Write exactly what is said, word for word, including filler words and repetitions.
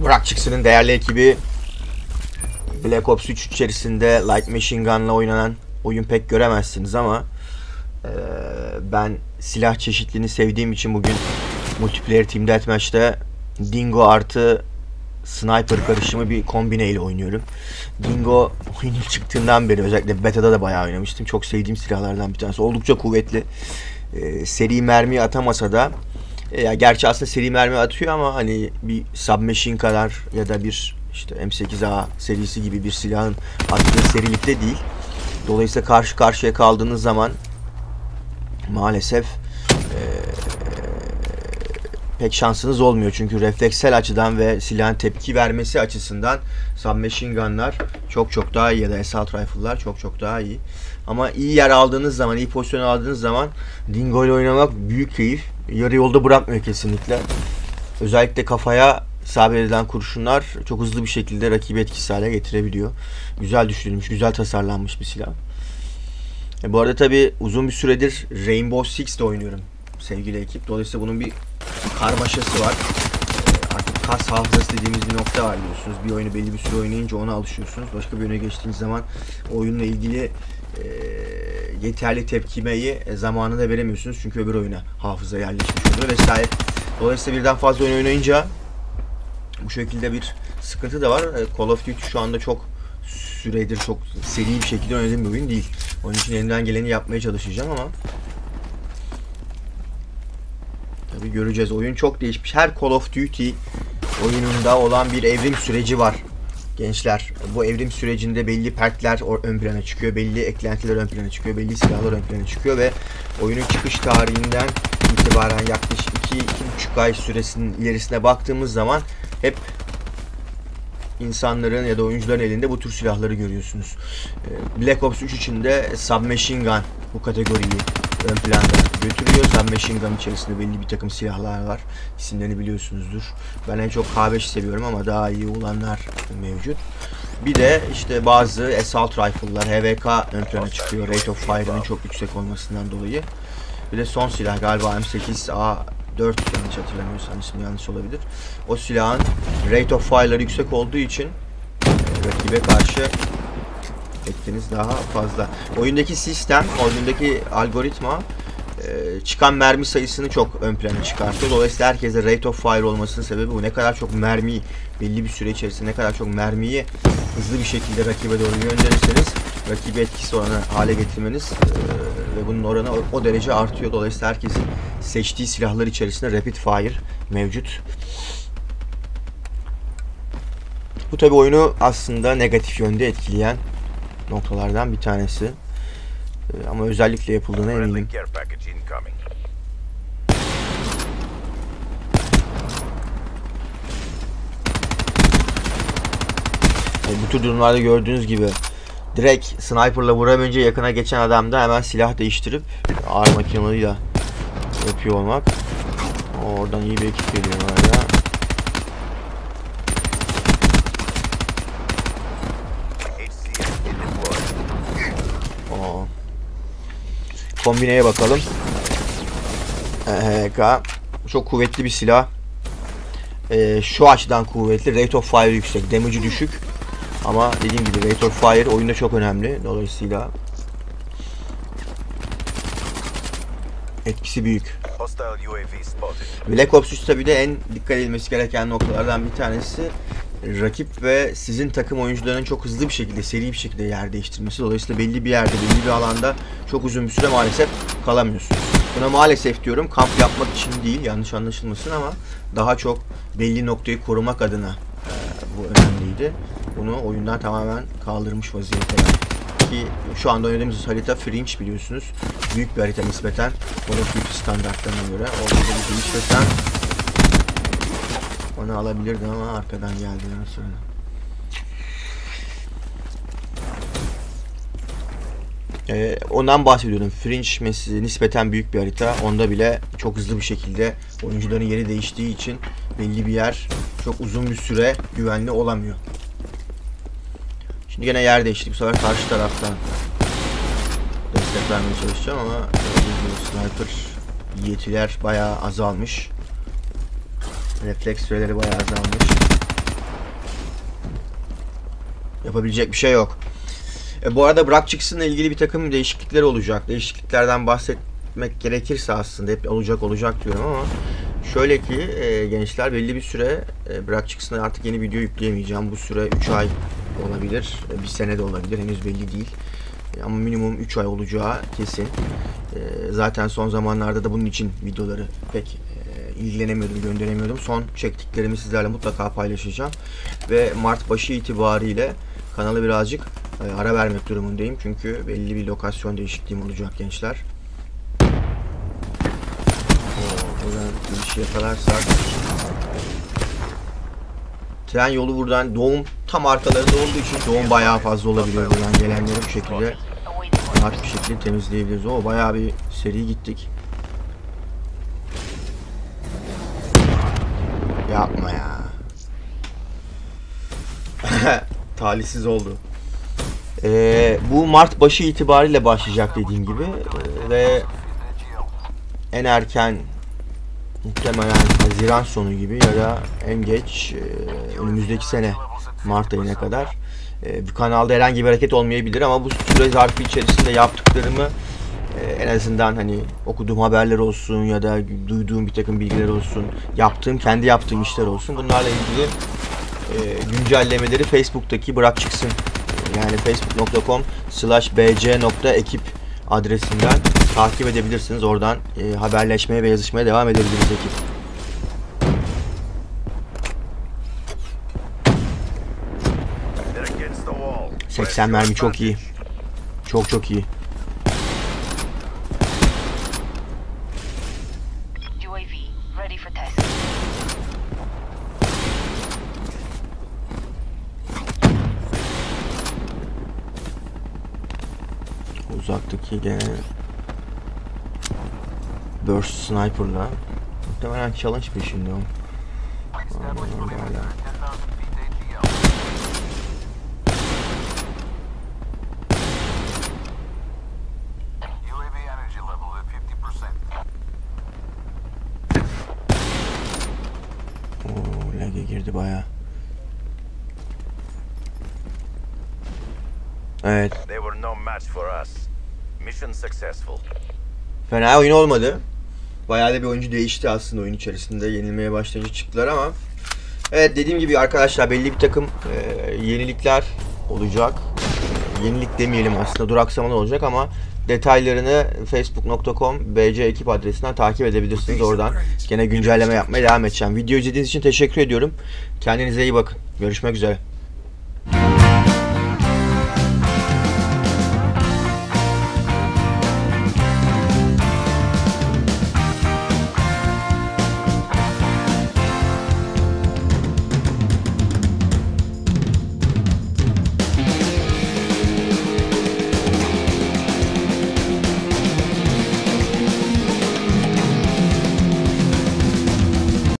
Burak Çıksın'ın değerli ekibi Black Ops üç içerisinde Light Machine Gun'la oynanan oyun pek göremezsiniz ama e, ben silah çeşitliliğini sevdiğim için bugün Multiplayer Team Deathmatch'te Dingo artı Sniper karışımı bir kombine ile oynuyorum. Dingo oyunun çıktığından beri, özellikle beta'da da bayağı oynamıştım. Çok sevdiğim silahlardan bir tanesi. Oldukça kuvvetli. E, seri mermi atamasa da e, ya gerçi aslında seri mermi atıyor ama hani bir submachine kadar ya da bir işte M sekiz A serisi gibi bir silahın attığı serilikte değil. Dolayısıyla karşı karşıya kaldığınız zaman maalesef e, pek şansınız olmuyor. Çünkü refleksel açıdan ve silahın tepki vermesi açısından submachine gun'lar çok çok daha iyi ya da assault rifle'lar çok çok daha iyi. Ama iyi yer aldığınız zaman, iyi pozisyon aldığınız zaman Dingo ile oynamak büyük keyif. Yarı yolda bırakmıyor kesinlikle. Özellikle kafaya isabet edilen kurşunlar çok hızlı bir şekilde rakibi etkisiz hale getirebiliyor. Güzel düşünülmüş, güzel tasarlanmış bir silah. E bu arada tabi uzun bir süredir Rainbow Six'te oynuyorum sevgili ekip. Dolayısıyla bunun bir karmaşası var. E artık kas hafızası dediğimiz bir nokta var biliyorsunuz. Bir oyunu belli bir süre oynayınca ona alışıyorsunuz. Başka bir oyuna geçtiğiniz zaman oyunla ilgili e, yeterli tepkimeyi e, zamanında veremiyorsunuz. Çünkü öbür oyuna hafıza yerleşmiş oluyor vesaire. Dolayısıyla birden fazla oyun oynayınca bu şekilde bir sıkıntı da var. Call of Duty şu anda çok süredir çok seri bir şekilde oynadığım bir oyun değil. Onun için elinden geleni yapmaya çalışacağım ama tabii göreceğiz. Oyun çok değişmiş. Her Call of Duty oyununda olan bir evrim süreci var gençler. Bu evrim sürecinde belli perkler ön plana çıkıyor, belli eklentiler ön plana çıkıyor, belli silahlar ön plana çıkıyor ve oyunun çıkış tarihinden itibaren yaklaşık iki iki buçuk ay süresinin ilerisine baktığımız zaman hep insanların ya da oyuncuların elinde bu tür silahları görüyorsunuz. Black Ops üç için de Submachine Gun bu kategoriyi ön planda götürüyor. Submachine Gun içerisinde belli bir takım silahlar var. İsimlerini biliyorsunuzdur. Ben en çok K beş seviyorum ama daha iyi olanlar mevcut. Bir de işte bazı assault rifle'lar, H V K ön plana çıkıyor. Rate of fire'ının çok yüksek olmasından dolayı. Bir de son silah galiba M sekiz A dört yanlış hatırlamıyorsam, ismi yanlış olabilir. O silahın rate of fire'ları yüksek olduğu için e, rakibe karşı etkiniz daha fazla. Oyundaki sistem, oyundaki algoritma e, çıkan mermi sayısını çok ön plana çıkartıyor. Dolayısıyla herkese rate of fire olmasının sebebi bu. Ne kadar çok mermiyi belli bir süre içerisinde ne kadar çok mermiyi hızlı bir şekilde rakibe doğru gönderirseniz rakibi etkisi oranı hale getirmeniz e, ve bunun oranı o, o derece artıyor. Dolayısıyla herkesin seçtiği silahlar içerisinde rapid fire mevcut. Bu tabi oyunu aslında negatif yönde etkileyen noktalardan bir tanesi. E, ama özellikle yapıldığına eminim. E, bu tür durumlarda gördüğünüz gibi direkt sniper'la vuramayınca yakına geçen adam da hemen silah değiştirip ağır makinalıyla yapıyor olmak. Oradan iyi bir ekip geliyor ya. Oo. Kombineye bakalım. H K çok kuvvetli bir silah. Ee, şu açıdan kuvvetli. Rate of fire yüksek. Damage'ı düşük. Ama dediğim gibi rate of fire oyunda çok önemli. Dolayısıyla etkisi büyük. Black Ops üç tabi de en dikkat edilmesi gereken noktalardan bir tanesi rakip ve sizin takım oyuncularının çok hızlı bir şekilde, seri bir şekilde yer değiştirmesi. Dolayısıyla belli bir yerde, belli bir alanda çok uzun bir süre maalesef kalamıyorsunuz. Buna maalesef diyorum, kamp yapmak için değil, yanlış anlaşılmasın ama daha çok belli noktayı korumak adına e, bu önemliydi. Bunu oyundan tamamen kaldırmış vaziyette. Ki şu anda oynadığımız harita Fringe biliyorsunuz. Büyük bir harita nispeten Call of Duty standartlarına göre. Orada bir değişmesen onu alabilirdim ama arkadan geldiler sonra. Ee, ondan bahsediyorum. Fringe nispeten büyük bir harita. Onda bile çok hızlı bir şekilde oyuncuların yeri değiştiği için belli bir yer çok uzun bir süre güvenli olamıyor. Şimdi gene yer değişti. Bu sefer karşı taraftan destek vermeye çalışacağım ama sniper yetiler bayağı azalmış. Refleks süreleri bayağı azalmış. Yapabilecek bir şey yok. E, bu arada bırak çıksınla ilgili bir takım değişiklikler olacak. Değişikliklerden bahsetmek gerekirse aslında hep olacak olacak diyorum ama şöyle ki e, gençler belli bir süre e, bırak çıksınla artık yeni video yükleyemeyeceğim. Bu süre üç ay olabilir, bir sene de olabilir, henüz belli değil. E, ama minimum üç ay olacağı kesin. E, zaten son zamanlarda da bunun için videoları pek e, ilgilenemiyordum, gönderemiyordum. Son çektiklerimi sizlerle mutlaka paylaşacağım. Ve Mart başı itibariyle kanalı birazcık e, ara vermek durumundayım. Çünkü belli bir lokasyon değişikliğim olacak gençler. Oo, buradan bir şey yakalarsak. Tren yolu buradan, doğum tam arkalarında olduğu için doğum bayağı fazla olabiliyor. Buradan gelenleri bu şekilde rahat bir şekilde temizleyebiliriz. O bayağı bir seri gittik. Yapma ya. Talihsiz oldu. Ee, bu Mart başı itibariyle başlayacak dediğim gibi ee, ve en erken muhtemelen Haziran sonu gibi ya da en geç e, önümüzdeki sene Mart ayına kadar e, bu kanalda herhangi bir hareket olmayabilir ama bu süre zarfı içerisinde yaptıklarımı e, en azından hani okuduğum haberler olsun ya da duyduğum bir takım bilgiler olsun, yaptığım kendi yaptığım işler olsun, bunlarla ilgili e, güncellemeleri Facebook'taki bırak çıksın yani facebook nokta com slash b c nokta ekip adresinden takip edebilirsiniz. Oradan e, haberleşmeye ve yazışmaya devam edebiliriz ekip. seksen mermi çok iyi. Çok çok iyi. Uzaktaki gene Burst Sniper'la muhtemelen challenge peşinde o. Oo, lag'e girdi bayağı. Evet. Fena oyun olmadı. Bayağı da bir oyuncu değişti aslında oyun içerisinde. Yenilmeye başlayınca çıktılar ama evet, dediğim gibi arkadaşlar belli bir takım e, yenilikler olacak. E, yenilik demeyelim aslında, duraksamalar olacak ama detaylarını facebook nokta com b c ekip adresinden takip edebilirsiniz. Oradan gene güncelleme yapmaya devam edeceğim. Video izlediğiniz için teşekkür ediyorum. Kendinize iyi bakın. Görüşmek üzere.